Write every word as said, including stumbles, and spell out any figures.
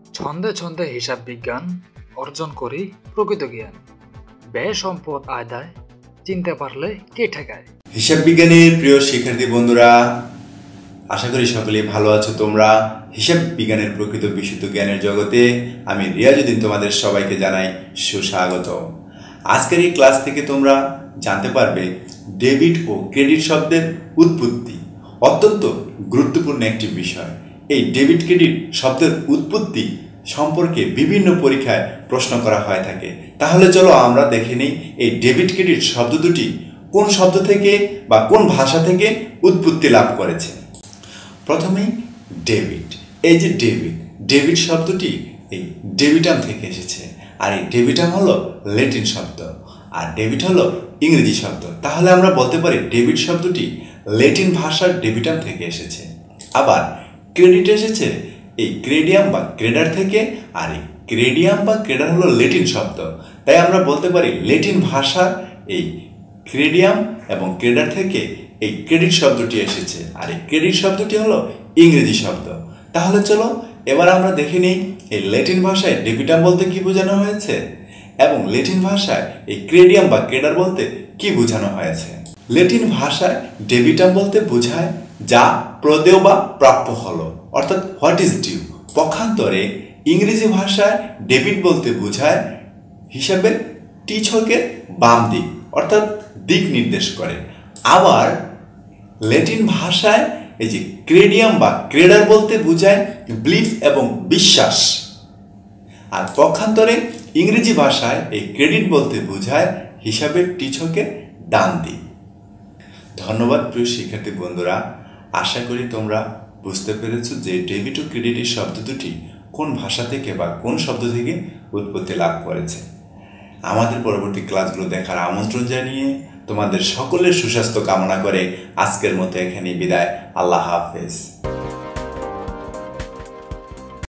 ছন্দে ছন্দে হিসাব বিজ্ঞান অর্জন করি প্রকৃত জ্ঞান। ব্যয় সম্পদ আদায় চিনতে পারলে কে ঠেকায়। হিসাব বিজ্ঞানের প্রিয় শিক্ষার্থী বন্ধুরা, আশা করি সকলেই ভালো আছো তোমরা। হিসাব বিজ্ঞানের প্রকৃত বিশুদ্ধ জ্ঞানের জগতে আমি রিয়াজউদ্দিন তোমাদের সবাইকে জানাই সুস্বাগত। আজকের এই ক্লাস থেকে তোমরা জানতে পারবে ডেবিট ও ক্রেডিট শব্দের উৎপত্তি। অত্যন্ত গুরুত্বপূর্ণ একটি বিষয়। এই ডেবিট ক্রেডিট শব্দের উৎপত্তি সম্পর্কে বিভিন্ন পরীক্ষায় প্রশ্ন করা হয়ে থাকে। তাহলে চলো আমরা দেখে নিই এই ডেবিট ক্রেডিট শব্দ দুটি কোন শব্দ থেকে বা কোন ভাষা থেকে উৎপত্তি লাভ করেছে। প্রথমেই ডেবিট। এই যে ডেবিট ডেবিট শব্দটি এই ডেবিটাম থেকে এসেছে, আর এই ডেবিটাম হলো ল্যাটিন শব্দ, আর ডেবিট হলো ইংরেজি শব্দ। তাহলে আমরা বলতে পারি ডেবিট শব্দটি ল্যাটিন ভাষার ডেবিটাম থেকে এসেছে। আবার ক্রেডিট এসেছে এই ক্রেডিয়াম বা ক্রেডার থেকে, আর এই ক্রেডিয়াম বা ক্রেডার হলো ল্যাটিন শব্দ। তাই আমরা বলতে পারি ল্যাটিন ভাষার এই ক্রেডিয়াম এবং ক্রেডার থেকে এই ক্রেডিট শব্দটি এসেছে, আর এই ক্রেডিট শব্দটি হলো ইংরেজি শব্দ। তাহলে চলো এবার আমরা দেখে নিই এই ল্যাটিন ভাষায় ডেবিটাম বলতে কি বোঝানো হয়েছে এবং ল্যাটিন ভাষায় এই ক্রেডিয়াম বা ক্রেডার বলতে কি বোঝানো হয়েছে। ল্যাটিন ভাষায় ডেবিটাম বলতে বোঝায় যা প্রদেয় বা প্রাপ্য হলো, অর্থাৎ হোয়াট ইজ ডিউ। পক্ষান্তরে ইংরেজি ভাষায় ডেবিট বলতে বোঝায় হিসাবে টি ছকের বাম দিক, অর্থাৎ দিক নির্দেশ করে। আবার ল্যাটিন ভাষায় এই যে ক্রেডিয়াম বা ক্রেডার বলতে বোঝায় বিলিফ এবং বিশ্বাস। আর পক্ষান্তরে ইংরেজি ভাষায় এই ক্রেডিট বলতে বোঝায় হিসাবের টি ছকের ডান দিক। ধন্যবাদ প্রিয় শিক্ষার্থী বন্ধুরা, আশা করি তোমরা বুঝতে পেরেছো যে ডেবিট ও ক্রেডিটের শব্দ দুটি কোন ভাষা থেকে বা কোন শব্দ থেকে উৎপত্তি লাভ করেছে। আমাদের পরবর্তী ক্লাসগুলো দেখার আমন্ত্রণ জানিয়ে তোমাদের সকলের সুস্বাস্থ্য কামনা করে আজকের মতো এখানেই বিদায়। আল্লাহ হাফেজ।